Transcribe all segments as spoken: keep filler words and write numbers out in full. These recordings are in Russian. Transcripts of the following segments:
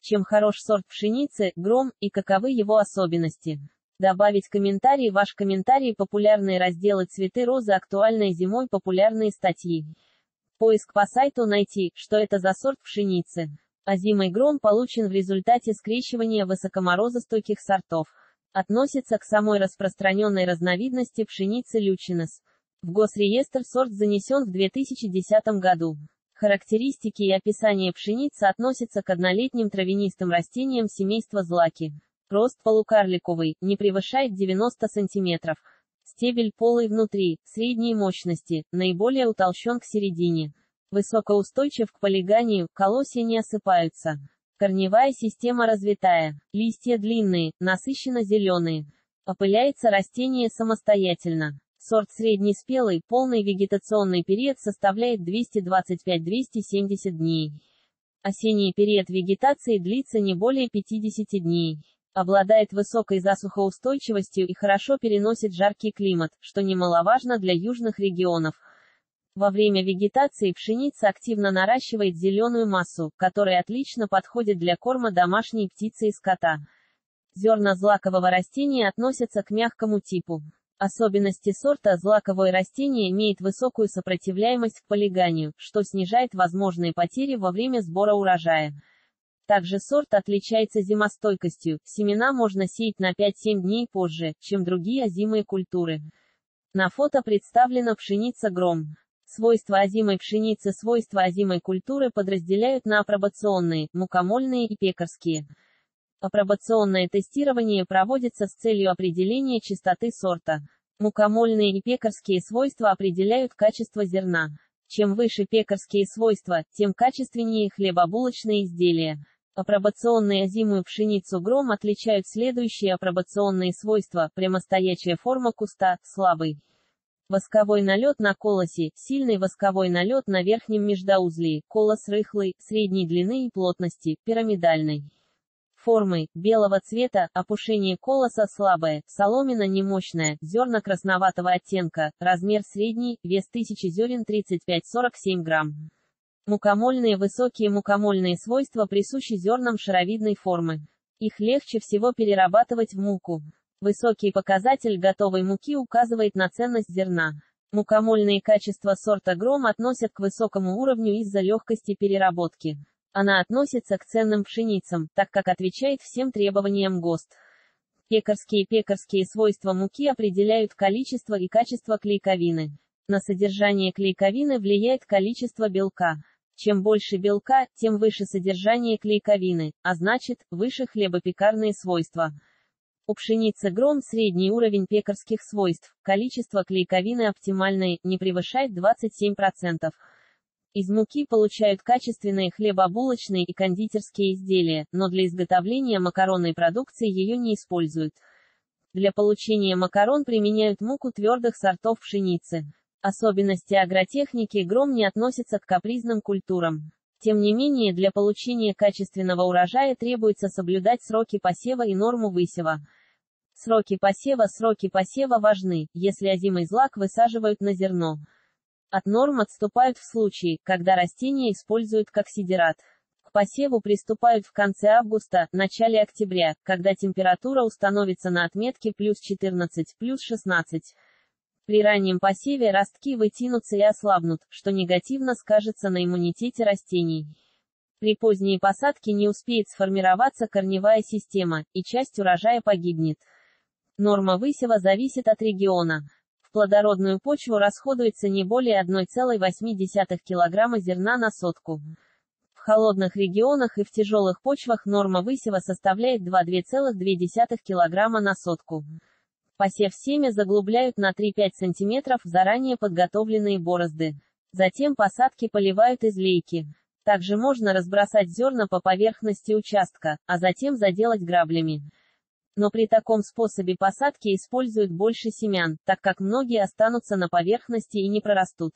Чем хорош сорт пшеницы, Гром, и каковы его особенности? Добавить комментарий. Ваш комментарий. Популярные разделы «Цветы розы», «Актуальные зимой», популярные статьи. Поиск по сайту. Найти, что это за сорт пшеницы. Озимый Гром получен в результате скрещивания высокоморозостойких сортов. Относится к самой распространенной разновидности пшеницы Лючинес. В Госреестр сорт занесен в две тысячи десятом году. Характеристики и описание пшеницы относятся к однолетним травянистым растениям семейства злаки. Рост полукарликовый, не превышает девяноста сантиметров. Стебель полый внутри, средней мощности, наиболее утолщен к середине. Высокоустойчив к полиганию, колосья не осыпаются. Корневая система развитая, листья длинные, насыщенно зеленые. Опыляется растение самостоятельно. Сорт среднеспелый, полный вегетационный период составляет двести двадцать пять — двести семьдесят дней. Осенний период вегетации длится не более пятидесяти дней. Обладает высокой засухоустойчивостью и хорошо переносит жаркий климат, что немаловажно для южных регионов. Во время вегетации пшеница активно наращивает зеленую массу, которая отлично подходит для корма домашней птицы и скота. Зерна злакового растения относятся к мягкому типу. Особенности сорта: злаковое растение имеет высокую сопротивляемость к полиганию, что снижает возможные потери во время сбора урожая. Также сорт отличается зимостойкостью, семена можно сеять на пять-семь дней позже, чем другие озимые культуры. На фото представлена пшеница Гром. Свойства озимой пшеницы. Свойства озимой культуры подразделяют на апробационные, мукомольные и пекарские. Апробационное тестирование проводится с целью определения чистоты сорта. Мукомольные и пекарские свойства определяют качество зерна. Чем выше пекарские свойства, тем качественнее хлебобулочные изделия. Апробационные озимую пшеницу Гром отличают следующие апробационные свойства: прямостоячая форма куста, слабый восковой налет на колосе, сильный восковой налет на верхнем междоузле, колос рыхлый, средней длины и плотности, пирамидальной формы, белого цвета, опушение колоса слабое, соломина немощная, зерна красноватого оттенка, размер средний, вес тысячи зерен тридцать пять — сорок семь грамм. Мукомольные. Высокие мукомольные свойства присущи зернам шаровидной формы. Их легче всего перерабатывать в муку. Высокий показатель готовой муки указывает на ценность зерна. Мукомольные качества сорта Гром относят к высокому уровню из-за легкости переработки. Она относится к ценным пшеницам, так как отвечает всем требованиям ГОСТ. Пекарские. Пекарские свойства муки определяют количество и качество клейковины. На содержание клейковины влияет количество белка. Чем больше белка, тем выше содержание клейковины, а значит, выше хлебопекарные свойства. У пшеницы Гром средний уровень пекарских свойств, количество клейковины оптимальное, не превышает двадцать семь процентов. Из муки получают качественные хлебобулочные и кондитерские изделия, но для изготовления макаронной продукции ее не используют. Для получения макарон применяют муку твердых сортов пшеницы. Особенности агротехники. Гром не относится к капризным культурам. Тем не менее, для получения качественного урожая требуется соблюдать сроки посева и норму высева. Сроки посева. Сроки посева важны, если озимый злак высаживают на зерно. От норм отступают в случае, когда растения используют как сидерат. К посеву приступают в конце августа, начале октября, когда температура установится на отметке плюс четырнадцать — плюс шестнадцать. При раннем посеве ростки вытянутся и ослабнут, что негативно скажется на иммунитете растений. При поздней посадке не успеет сформироваться корневая система, и часть урожая погибнет. Норма высева зависит от региона. В плодородную почву расходуется не более одна целая восемь десятых килограмма зерна на сотку. В холодных регионах и в тяжелых почвах норма высева составляет два — две целых две десятых килограмма на сотку. Посев семя заглубляют на три-пять сантиметров в заранее подготовленные борозды. Затем посадки поливают из лейки. Также можно разбросать зерна по поверхности участка, а затем заделать граблями. Но при таком способе посадки используют больше семян, так как многие останутся на поверхности и не прорастут.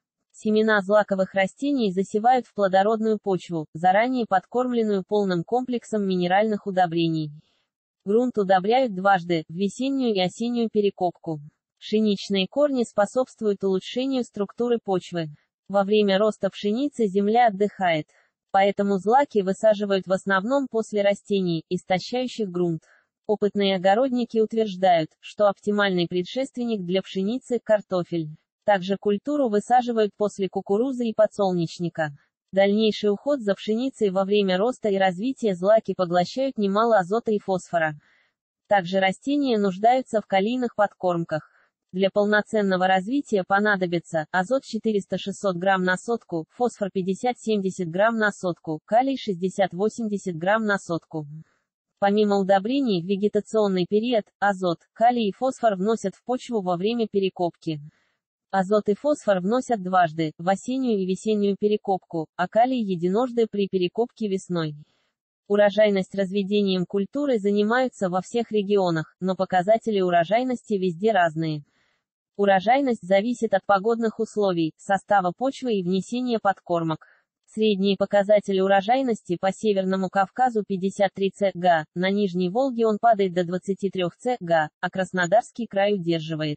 Семена злаковых растений засевают в плодородную почву, заранее подкормленную полным комплексом минеральных удобрений. Грунт удобряют дважды, в весеннюю и осеннюю перекопку. Пшеничные корни способствуют улучшению структуры почвы. Во время роста пшеницы земля отдыхает. Поэтому злаки высаживают в основном после растений, истощающих грунт. Опытные огородники утверждают, что оптимальный предшественник для пшеницы – картофель. Также культуру высаживают после кукурузы и подсолнечника. Дальнейший уход за пшеницей во время роста и развития злаки поглощают немало азота и фосфора. Также растения нуждаются в калийных подкормках. Для полноценного развития понадобится азот четыреста-шестьсот грамм на сотку, фосфор пятьдесят-семьдесят грамм на сотку, калий шестьдесят-восемьдесят грамм на сотку. Помимо удобрений в вегетационный период, азот, калий и фосфор вносят в почву во время перекопки. Азот и фосфор вносят дважды, в осеннюю и весеннюю перекопку, а калий единожды при перекопке весной. Урожайность разведением культуры занимаются во всех регионах, но показатели урожайности везде разные. Урожайность зависит от погодных условий, состава почвы и внесения подкормок. Средние показатели урожайности по Северному Кавказу пятьдесят три центнера, на Нижней Волге он падает до двадцати трёх центнеров, а Краснодарский край удерживает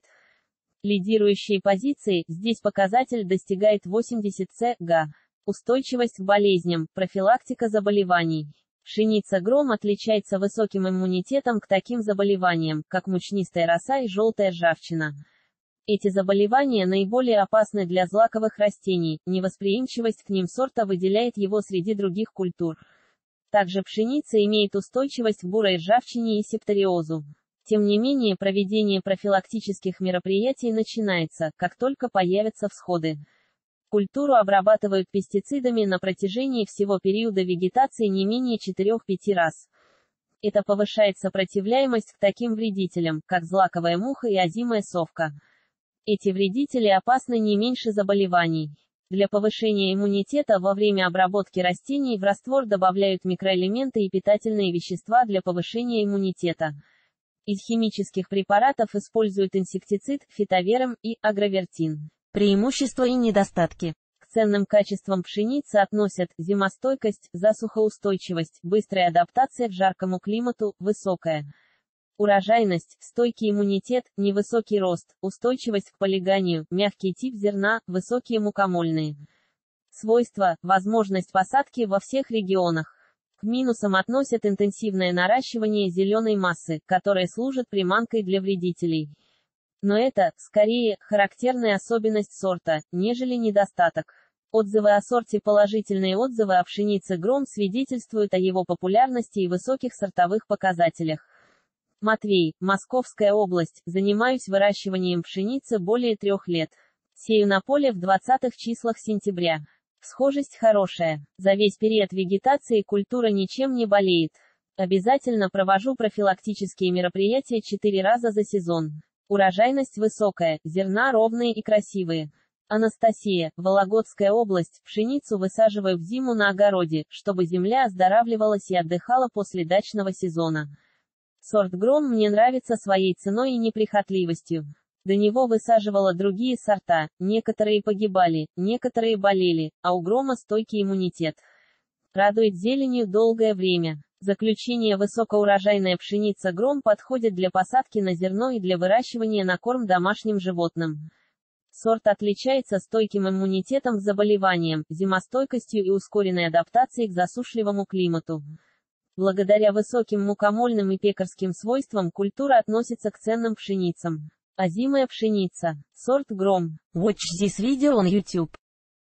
лидирующие позиции, здесь показатель достигает восьмидесяти центнеров. Устойчивость к болезням, профилактика заболеваний. Пшеница Гром отличается высоким иммунитетом к таким заболеваниям, как мучнистая роса и желтая ржавчина. Эти заболевания наиболее опасны для злаковых растений, невосприимчивость к ним сорта выделяет его среди других культур. Также пшеница имеет устойчивость к бурой ржавчине и септориозу. Тем не менее, проведение профилактических мероприятий начинается, как только появятся всходы. Культуру обрабатывают пестицидами на протяжении всего периода вегетации не менее четырёх-пяти раз. Это повышает сопротивляемость к таким вредителям, как злаковая муха и озимая совка. Эти вредители опасны не меньше заболеваний. Для повышения иммунитета во время обработки растений в раствор добавляют микроэлементы и питательные вещества для повышения иммунитета. Из химических препаратов используют инсектицид, фитоверм и агровертин. Преимущества и недостатки. К ценным качествам пшеницы относят зимостойкость, засухоустойчивость, быстрая адаптация к жаркому климату, высокая урожайность, стойкий иммунитет, невысокий рост, устойчивость к полиганию, мягкий тип зерна, высокие мукомольные свойства, возможность посадки во всех регионах. К минусам относят интенсивное наращивание зеленой массы, которая служит приманкой для вредителей. Но это, скорее, характерная особенность сорта, нежели недостаток. Отзывы о сорте. Положительные отзывы о пшенице Гром свидетельствуют о его популярности и высоких сортовых показателях. Матвей, Московская область, занимаюсь выращиванием пшеницы более трех лет. Сею на поле в двадцатых числах сентября. Схожесть хорошая. За весь период вегетации культура ничем не болеет. Обязательно провожу профилактические мероприятия четыре раза за сезон. Урожайность высокая, зерна ровные и красивые. Анастасия, Вологодская область, пшеницу высаживаю в зиму на огороде, чтобы земля оздоравливалась и отдыхала после дачного сезона. Сорт Гром мне нравится своей ценой и неприхотливостью. До него высаживала другие сорта, некоторые погибали, некоторые болели, а у Грома стойкий иммунитет. Радует зеленью долгое время. Заключение: высокоурожайная пшеница Гром подходит для посадки на зерно и для выращивания на корм домашним животным. Сорт отличается стойким иммунитетом к заболеваниям, зимостойкостью и ускоренной адаптацией к засушливому климату. Благодаря высоким мукомольным и пекарским свойствам культура относится к ценным пшеницам. Озимая пшеница. Сорт Гром. Watch this video on YouTube.